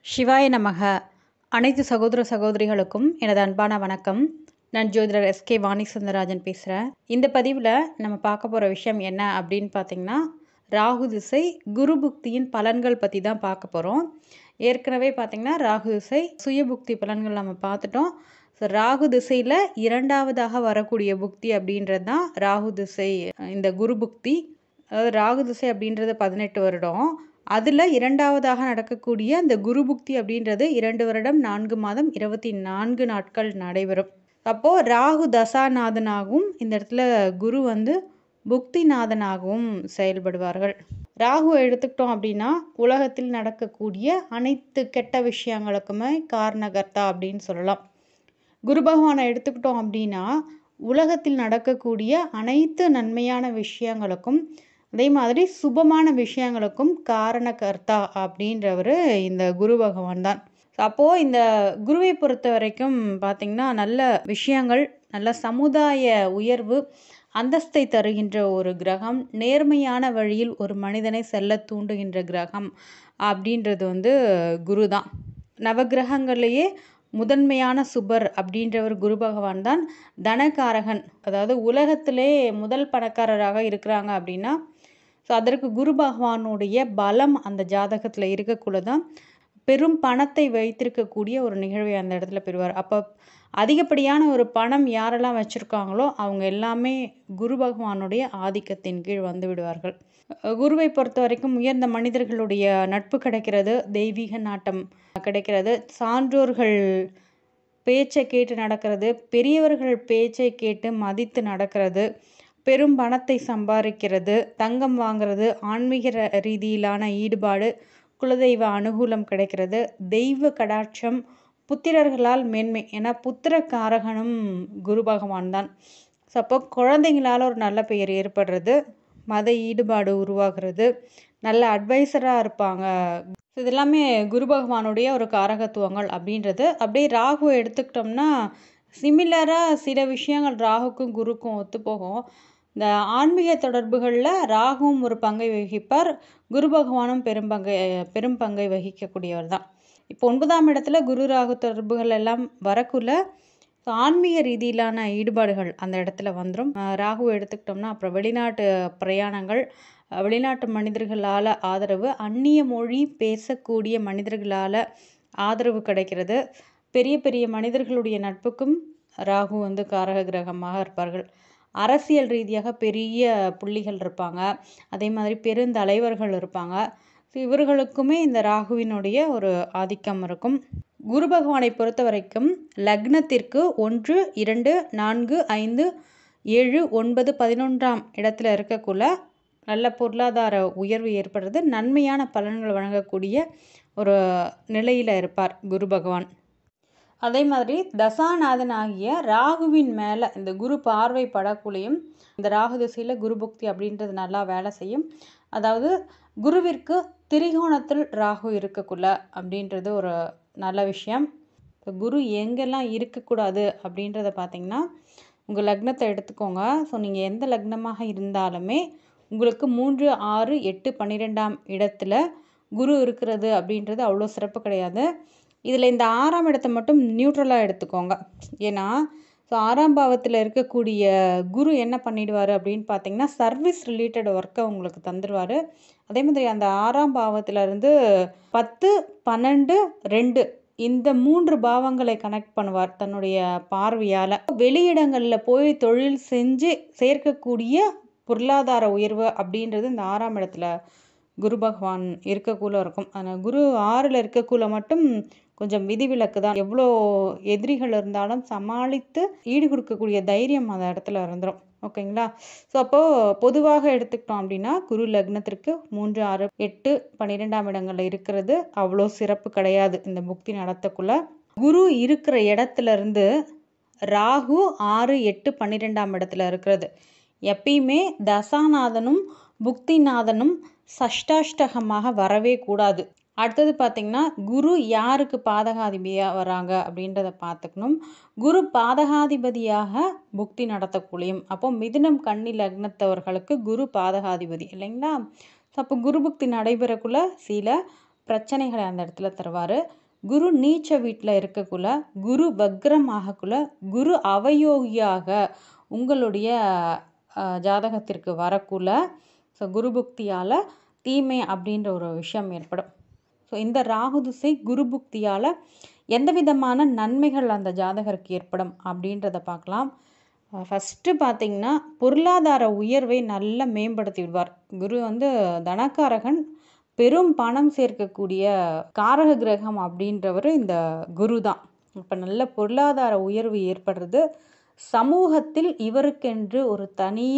சிவாய நமக. அனைத்து சகோதர சகோதரிகளுக்கும் எனது அன்பான வணக்கம். நான் ஜோதிடர் எஸ்கே வாணி சுந்தரராஜன் பேசுகிறேன். இந்த பதிவில் நம்ம பார்க்க போகிற விஷயம் என்ன அப்படின்னு பார்த்திங்கன்னா, ராகு திசை குரு புக்தியின் பலன்கள் பற்றி தான் பார்க்க போகிறோம். ஏற்கனவே பார்த்திங்கன்னா ராகு திசை சுய புக்தி பலன்கள் நம்ம பார்த்துட்டோம். ஸோ ராகு திசையில் இரண்டாவதாக வரக்கூடிய புக்தி அப்படின்றது தான் ராகு திசை. இந்த குரு புக்தி, அதாவது ராகு திசை அப்படின்றது 18 வருடம். அதில் இரண்டாவதாக நடக்கக்கூடிய அந்த குரு புக்தி அப்படின்றது 2 வருடம் 4 மாதம் 24 நாட்கள் நடைபெறும். அப்போது ராகு தசாநாதனாகவும் இந்த இடத்துல குரு புக்திநாதனாகவும் செயல்படுவார்கள். ராகு எடுத்துக்கிட்டோம் அப்படின்னா உலகத்தில் நடக்கக்கூடிய அனைத்து கெட்ட விஷயங்களுக்குமே காரணகர்த்தா அப்படின்னு சொல்லலாம். குரு பகவானை எடுத்துக்கிட்டோம் அப்படின்னா உலகத்தில் நடக்கக்கூடிய அனைத்து நன்மையான விஷயங்களுக்கும் அதே மாதிரி சுபமான விஷயங்களுக்கும் காரணகர்த்தா அப்படின்றவர் இந்த குரு பகவான் தான். அப்போது இந்த குருவை பொறுத்த வரைக்கும் பார்த்திங்கன்னா நல்ல விஷயங்கள், நல்ல சமுதாய உயர்வு, அந்தஸ்தை தருகின்ற ஒரு கிரகம், நேர்மையான வழியில் ஒரு மனிதனை செல்ல தூண்டுகின்ற கிரகம் அப்படின்றது குரு தான். நவகிரகங்கள்லேயே முதன்மையான சுபர் அப்படின்றவர் குரு பகவான் தான். தனகாரகன், அதாவது உலகத்திலே முதல் பணக்காரராக இருக்கிறாங்க அப்படின்னா ஸோ அதற்கு குரு பகவானுடைய பலம் அந்த ஜாதகத்தில் இருக்கக்குள்ள தான் பெரும் பணத்தை வைத்திருக்கக்கூடிய ஒரு நிகழ்வை அந்த இடத்துல பெறுவார். அப்போ அதிகப்படியான ஒரு பணம் யாரெல்லாம் வச்சுருக்காங்களோ அவங்க எல்லாமே குரு பகவானுடைய ஆதிக்கத்தின் கீழ் வந்து விடுவார்கள். குருவை பொறுத்த வரைக்கும் உயர்ந்த மனிதர்களுடைய நட்பு கிடைக்கிறது, தெய்வீக நாட்டம் கிடைக்கிறது, சான்றோர்கள் பேச்சை கேட்டு நடக்கிறது, பெரியவர்கள் பேச்சை கேட்டு மதித்து நடக்கிறது, பெரும் பணத்தை சம்பாதிக்கிறது, தங்கம் வாங்கிறது, ஆன்மீக ரீதியிலான ஈடுபாடு, குலதெய்வ அனுகூலம் கிடைக்கிறது, தெய்வ கடாட்சம், புத்திரர்களால் மேன்மை. ஏன்னா புத்திரக்காரகனும் குரு பகவான் தான். ஸோ அப்போ குழந்தைங்களால் ஒரு நல்ல பெயர் ஏற்படுறது, மத ஈடுபாடு உருவாகிறது, நல்ல அட்வைசராக இருப்பாங்க. இது எல்லாமே குரு பகவானுடைய ஒரு காரகத்துவங்கள் அப்படின்றது. அப்படியே ராகு எடுத்துக்கிட்டோம்னா சிமிலராக சில விஷயங்கள் ராகுக்கும் குருக்கும் ஒத்துப்போகும். இந்த ஆன்மீக தொடர்புகளில் ராகுவும் ஒரு பங்கை வகிப்பார், குரு பகவானும் பெரும் பங்கை வகிக்கக்கூடியவர் தான். இப்போ 9ஆம் இடத்துல குரு ராகு தொடர்புகள் எல்லாம் வரக்குள்ள ஆன்மீக ரீதியிலான ஈடுபாடுகள் அந்த இடத்துல வந்துடும். ராகு எடுத்துக்கிட்டோம்னா அப்புறம் வெளிநாட்டு பிரயாணங்கள், வெளிநாட்டு மனிதர்களால் ஆதரவு, அந்நிய மொழி பேசக்கூடிய மனிதர்களால் ஆதரவு கிடைக்கிறது, பெரிய பெரிய மனிதர்களுடைய நட்புக்கும் ராகு காரக கிரகமாக இருப்பார்கள். அரசியல் ரீதியாக பெரிய புள்ளிகள் இருப்பாங்க, அதே மாதிரி பெருந்தலைவர்கள் இருப்பாங்க. இவர்களுக்குமே இந்த ராகுவினுடைய ஒரு ஆதிக்கம் இருக்கும். குரு பகவானை பொறுத்த வரைக்கும் லக்னத்திற்கு 1, 2, 4, 5, 7, 9, 11ஆம் இடத்துல இருக்கக்குள்ள நல்ல பொருளாதார உயர்வு ஏற்படுறது, நன்மையான பலன்கள் வழங்கக்கூடிய ஒரு நிலையில் இருப்பார் குரு பகவான். அதே மாதிரி தசாநாதன் ஆகிய ராகுவின் மேலே இந்த குரு பார்வை படக்குள்ளையும் இந்த ராகு திசையில் குரு புக்தி அப்படின்றது நல்லா வேலை செய்யும். அதாவது குருவிற்கு திரிகோணத்தில் ராகு இருக்கக்குள்ள அப்படின்றது ஒரு நல்ல விஷயம். இப்போ குரு எங்கெல்லாம் இருக்கக்கூடாது அப்படின்றத பார்த்திங்கன்னா உங்கள் லக்னத்தை எடுத்துக்கோங்க. ஸோ நீங்கள் எந்த லக்னமாக இருந்தாலுமே உங்களுக்கு 3, 6, 8, 12ஆம் இடத்துல குரு இருக்கிறது அப்படின்றது அவ்வளோ சிறப்பு கிடையாது. இதில் இந்த 6ஆம் இடத்தை மட்டும் நியூட்ரலாக எடுத்துக்கோங்க. ஏன்னா ஸோ 6ஆம் பாவத்தில் இருக்கக்கூடிய குரு என்ன பண்ணிடுவார் அப்படின்னு பார்த்தீங்கன்னா சர்வீஸ் ரிலேட்டட் ஒர்க்கை உங்களுக்கு தந்துடுவார். அதே மாதிரி அந்த 6ஆம் பாவத்திலேருந்து 10, 12, 2 இந்த 3 பாவங்களை கனெக்ட் பண்ணுவார் தன்னுடைய பார்வையால். வெளியிடங்களில் போய் தொழில் செஞ்சு சேர்க்கக்கூடிய பொருளாதார உயர்வு அப்படின்றது இந்த 6ஆம் இடத்துல குரு பகவான் இருக்கக்குள்ள இருக்கும். ஆனால் குரு 6ல் இருக்கக்குள்ள மட்டும் கொஞ்சம் விதிவிலக்கு தான். எவ்வளோ எதிரிகள் இருந்தாலும் சமாளித்து ஈடு கொடுக்கக்கூடிய தைரியம் அந்த இடத்துல இருந்துடும். ஓகேங்களா? ஸோ அப்போது பொதுவாக எடுத்துக்கிட்டோம் அப்படின்னா குரு லக்னத்திற்கு 3, 6, 8, 12ஆம் இடங்களில் இருக்கிறது அவ்வளோ சிறப்பு கிடையாது. இந்த புக்தி நடத்தக்குள்ள குரு இருக்கிற இடத்துல இருந்து ராகு 6, 8, 12ஆம் இடத்துல இருக்கிறது எப்பயுமே தசாநாதனும் புக்திநாதனும் சஷ்டாஷ்டகமாக வரவே கூடாது. அடுத்தது பார்த்திங்கன்னா குரு யாருக்கு பாதகாதிபதியாக வராங்க அப்படின்றத பார்த்துக்கணும். குரு பாதகாதிபதியாக புக்தி நடத்தக்கூடியும். அப்போ மிதுனம் கன்னி லக்னத்தவர்களுக்கு குரு பாதகாதிபதி இல்லைங்களா? ஸோ அப்போ குரு புக்தி நடைபெறக்குள்ள சில பிரச்சனைகளை அந்த இடத்துல தருவார். குரு நீச்ச வீட்டில் இருக்கக்குள்ள, குரு வக்ரம் ஆகக்குள்ள, குரு அவயோகியாக உங்களுடைய ஜாதகத்திற்கு வரக்குள்ள, ஸோ குரு புக்தியால் தீமை அப்படின்ற ஒரு விஷயம் ஏற்படும். ஸோ இந்த ராகு திசை குரு புக்தியால் எந்த விதமான நன்மைகள் அந்த ஜாதகருக்கு ஏற்படும் அப்படின்றத பார்க்கலாம். ஃபஸ்ட்டு பார்த்திங்கன்னா, பொருளாதார உயர்வை நல்லா மேம்படுத்தி விடுவார். குரு தனக்காரகன், பெரும் பணம் சேர்க்கக்கூடிய காரக கிரகம் அப்படின்றவர் இந்த குரு தான். இப்போ நல்ல பொருளாதார உயர்வு ஏற்படுறது. சமூகத்தில் இவருக்கென்று ஒரு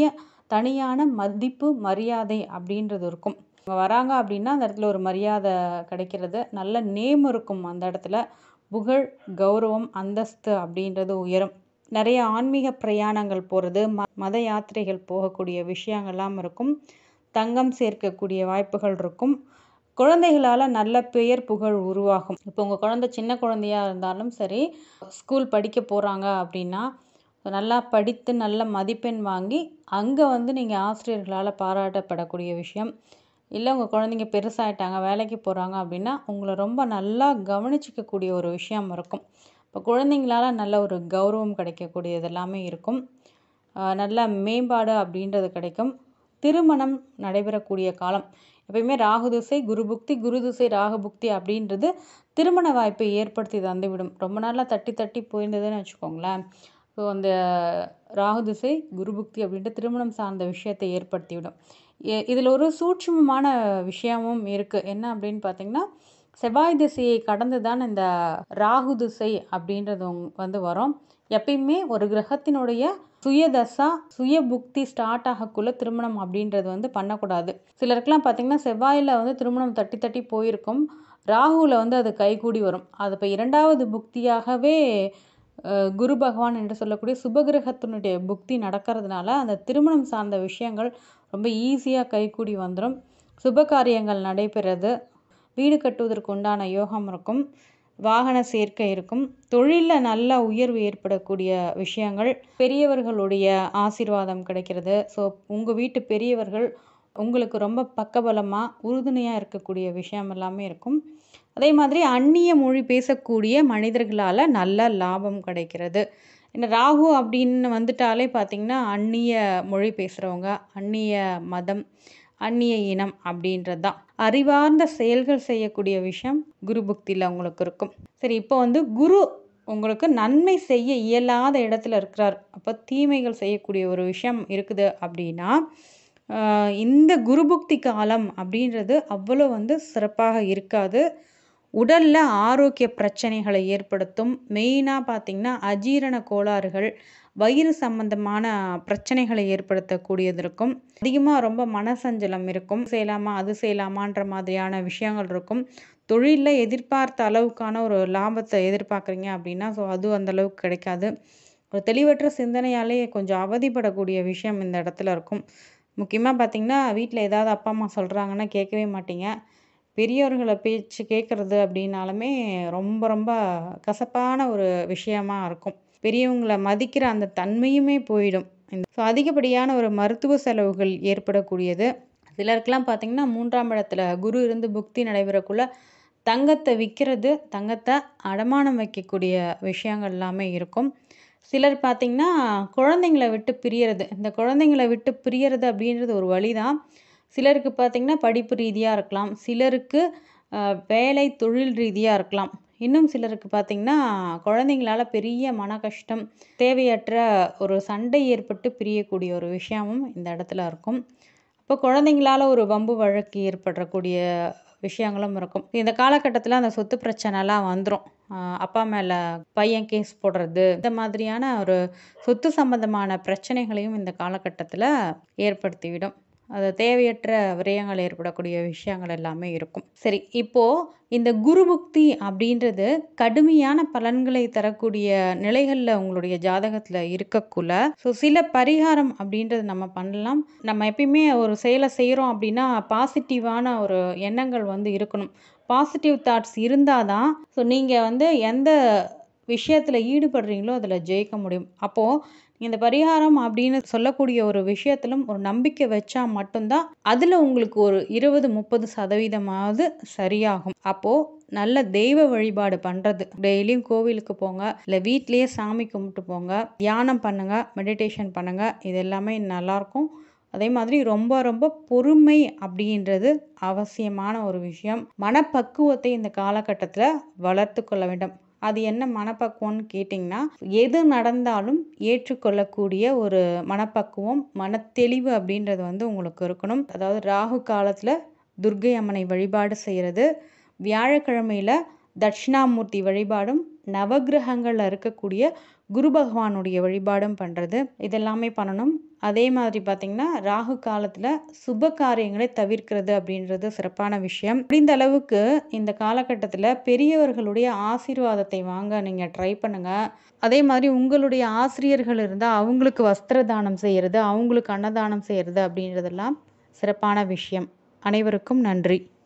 தனியான மதிப்பு மரியாதை அப்படின்றது இருக்கும். வராங்க அப்படின்னா அந்த இடத்துல ஒரு மரியாதை கிடைக்கிறது, நல்ல நேம் இருக்கும், அந்த இடத்துல புகழ், கௌரவம், அந்தஸ்து அப்படின்றது உயரும். நிறைய ஆன்மீக பிரயாணங்கள் போகிறது, மத யாத்திரைகள் போகக்கூடிய விஷயங்கள்லாம் இருக்கும். தங்கம் சேர்க்கக்கூடிய வாய்ப்புகள் இருக்கும். குழந்தைகளால் நல்ல பெயர் புகழ் உருவாகும். இப்போ உங்கள் குழந்தை சின்ன குழந்தையாக இருந்தாலும் சரி, ஸ்கூல் படிக்க போகிறாங்க அப்படின்னா நல்லா படித்து நல்ல மதிப்பெண் வாங்கி அங்கே நீங்கள் ஆசிரியர்களால் பாராட்டப்படக்கூடிய விஷயம். இல்லை உங்கள் குழந்தைங்க பெருசாகிட்டாங்க, வேலைக்கு போகிறாங்க அப்படின்னா உங்களை ரொம்ப நல்லா கவனிச்சிக்கக்கூடிய ஒரு விஷயம் இருக்கும். இப்போ குழந்தைங்களால் நல்ல ஒரு கௌரவம் கிடைக்கக்கூடியது எல்லாமே இருக்கும். நல்ல மேம்பாடு அப்படின்றது கிடைக்கும். திருமணம் நடைபெறக்கூடிய காலம். எப்பயுமே ராகு திசை குரு புக்தி, குரு திசை ராகு புக்தி அப்படின்றது திருமண வாய்ப்பை ஏற்படுத்தி தந்துவிடும். ரொம்ப நாளாக தட்டி போயிருந்ததுன்னு வச்சுக்கோங்களேன். ஸோ அந்த ராகு திசை குரு புக்தி அப்படின்ட்டு திருமணம் சார்ந்த விஷயத்தை ஏற்படுத்திவிடும். இதில் ஒரு சூட்சுமமான விஷயமும் இருக்குது. என்ன அப்படின்னு பார்த்திங்கன்னா, செவ்வாய் திசையை கடந்து தான் இந்த ராகு திசை அப்படின்றது வரும். எப்பயுமே ஒரு கிரகத்தினுடைய சுயதசா சுய புக்தி ஸ்டார்ட் ஆகக்குள்ள திருமணம் அப்படின்றது பண்ணக்கூடாது. சிலருக்குலாம் பார்த்திங்கன்னா செவ்வாயில் திருமணம் தட்டி போயிருக்கும், ராகுவில் அது கைகூடி வரும். அது இப்போ இரண்டாவது புக்தியாகவே குரு பகவான் என்று சொல்லக்கூடிய சுபகிரகத்தினுடைய புக்தி நடக்கிறதுனால அந்த திருமணம் சார்ந்த விஷயங்கள் ரொம்ப ஈஸியாக கைகூடி வந்துடும். சுப காரியங்கள் நடைபெறது, வீடு கட்டுவதற்கு உண்டான யோகம் இருக்கும், வாகன சேர்க்கை இருக்கும், தொழிலில் நல்ல உயர்வு ஏற்படக்கூடிய விஷயங்கள், பெரியவர்களுடைய ஆசீர்வாதம் கிடைக்கிறது. ஸோ உங்கள் வீட்டு பெரியவர்கள் உங்களுக்கு ரொம்ப பக்கபலமாக உறுதுணையாக இருக்கக்கூடிய விஷயம் எல்லாமே இருக்கும். அதே மாதிரி அந்நிய மொழி பேசக்கூடிய மனிதர்களால் நல்ல லாபம் கிடைக்கிறது. இந்த ராகு அப்படின்னு வந்துட்டாலே பார்த்திங்கன்னா அந்நிய மொழி பேசுகிறவங்க, அந்நிய மதம், அந்நிய இனம் அப்படின்றது தான். அறிவார்ந்த செயல்கள் செய்யக்கூடிய விஷயம் குரு புக்தியில் உங்களுக்கு இருக்கும். சரி, இப்போ குரு உங்களுக்கு நன்மை செய்ய இயலாத இடத்துல இருக்கிறார், அப்போ தீமைகள் செய்யக்கூடிய ஒரு விஷயம் இருக்குது அப்படின்னா இந்த குரு புக்தி காலம் அப்படின்றது அவ்வளோ சிறப்பாக இருக்காது. உடலில் ஆரோக்கிய பிரச்சனைகளை ஏற்படுத்தும். மெயினாக பார்த்திங்கன்னா அஜீரண கோளாறுகள், வயிறு சம்பந்தமான பிரச்சனைகளை ஏற்படுத்தக்கூடியது இருக்கும். அதிகமாக ரொம்ப மனசஞ்சலம் இருக்கும். செய்யலாமா அது செய்யலாமான்ற மாதிரியான விஷயங்கள் இருக்கும். தொழிலில் எதிர்பார்த்த அளவுக்கான ஒரு லாபத்தை எதிர்பார்க்குறீங்க அப்படின்னா ஸோ அது அந்தளவுக்கு கிடைக்காது. ஒரு தெளிவற்ற சிந்தனையாலே கொஞ்சம் அவதிப்படக்கூடிய விஷயம் இந்த இடத்துல இருக்கும். முக்கியமாக பார்த்திங்கன்னா வீட்டில் ஏதாவது அப்பா அம்மா சொல்கிறாங்கன்னா கேட்கவே மாட்டீங்க. பெரியவர்களை பேச்சு கேட்குறது அப்படின்னாலுமே ரொம்ப ரொம்ப கசப்பான ஒரு விஷயமா இருக்கும். பெரியவங்களை மதிக்கிற அந்த தன்மையுமே போயிடும். ஸோ அதிகப்படியான ஒரு மருத்துவ செலவுகள் ஏற்படக்கூடியது. சிலருக்கெலாம் பார்த்திங்கன்னா 3ஆம் இடத்துல குரு இருந்து புக்தி நடைபெறக்குள்ள தங்கத்தை விற்கிறது, தங்கத்தை அடமானம் வைக்கக்கூடிய விஷயங்கள் எல்லாமே இருக்கும். சிலர் பார்த்திங்கன்னா குழந்தைங்களை விட்டு பிரியறது. இந்த குழந்தைங்களை விட்டு பிரியறது அப்படின்றது ஒரு வழி தான். சிலருக்கு பார்த்திங்கன்னா படிப்பு ரீதியாக இருக்கலாம், சிலருக்கு வேலை தொழில் ரீதியாக இருக்கலாம், இன்னும் சிலருக்கு பார்த்திங்கன்னா குழந்தைங்களால் பெரிய மன கஷ்டம், தேவையற்ற ஒரு சண்டை ஏற்பட்டு பிரியக்கூடிய ஒரு விஷயமும் இந்த இடத்துல இருக்கும். இப்போ குழந்தைங்களால் ஒரு வம்பு வழக்கு ஏற்படக்கூடிய விஷயங்களும் இருக்கும். இந்த காலகட்டத்தில் அந்த சொத்து பிரச்சனைலாம் வந்துடும். அப்பா மேலே பையன் கேஸ் போடுறது, இந்த மாதிரியான ஒரு சொத்து சம்பந்தமான பிரச்சனைகளையும் இந்த காலகட்டத்தில் ஏற்படுத்திவிடும். அது தேவையற்ற விரயங்கள் ஏற்படக்கூடிய விஷயங்கள் எல்லாமே இருக்கும். சரி, இப்போது இந்த குரு புக்தி அப்படின்றது கடுமையான பலன்களை தரக்கூடிய நிலைகளில் உங்களுடைய ஜாதகத்தில் இருக்கக்குள்ள ஸோ சில பரிகாரம் அப்படின்றது நம்ம பண்ணலாம். நம்ம எப்பயுமே ஒரு செயலை செய்கிறோம் அப்படின்னா பாசிட்டிவான ஒரு எண்ணங்கள் இருக்கணும். பாசிட்டிவ் தாட்ஸ் இருந்தால் தான் ஸோ நீங்கள் எந்த விஷயத்தில் ஈடுபடுறீங்களோ அதில் ஜெயிக்க முடியும். அப்போது இந்த பரிகாரம் அப்படின்னு சொல்லக்கூடிய ஒரு விஷயத்திலும் ஒரு நம்பிக்கை வச்சா மட்டும்தான் அதில் உங்களுக்கு ஒரு 20-30% சரியாகும். அப்போது நல்ல தெய்வ வழிபாடு பண்ணுறது, டெய்லியும் கோவிலுக்கு போங்க, இல்லை வீட்லேயே சாமி கும்பிட்டு போங்க, தியானம் பண்ணுங்கள், மெடிடேஷன் பண்ணுங்கள், இது எல்லாமே நல்லாயிருக்கும். அதே மாதிரி ரொம்ப ரொம்ப பொறுமை அப்படின்றது அவசியமான ஒரு விஷயம். மனப்பக்குவத்தை இந்த காலகட்டத்தில் வளர்த்து கொள்ள வேண்டும். அது என்ன மனப்பக்குவம்னு கேட்டிங்கன்னா, எது நடந்தாலும் ஏற்றுக்கொள்ளக்கூடிய ஒரு மனப்பக்குவம், மனத்தெளிவு அப்படின்றது உங்களுக்கு இருக்கணும். அதாவது ராகு காலத்தில் துர்க்கை அம்மனை வழிபாடு செய்கிறது, வியாழக்கிழமையில் தட்சிணாமூர்த்தி வழிபாடும், நவகிரகங்களில் இருக்கக்கூடிய குரு பகவானுடைய வழிபாடும் பண்ணுறது, இதெல்லாமே பண்ணணும். அதே மாதிரி பார்த்திங்கன்னா, ராகு காலத்தில் சுப காரியங்களை தவிர்க்கிறது அப்படின்றது சிறப்பான விஷயம். முடிந்த அளவுக்கு இந்த காலகட்டத்தில் பெரியவர்களுடைய ஆசீர்வாதத்தை வாங்க நீங்கள் ட்ரை பண்ணுங்கள். அதே மாதிரி உங்களுடைய ஆசிரியர்கள் இருந்தால் அவங்களுக்கு வஸ்திர தானம் செய்கிறது, அவங்களுக்கு அன்னதானம் செய்கிறது அப்படின்றதெல்லாம் சிறப்பான விஷயம். அனைவருக்கும் நன்றி.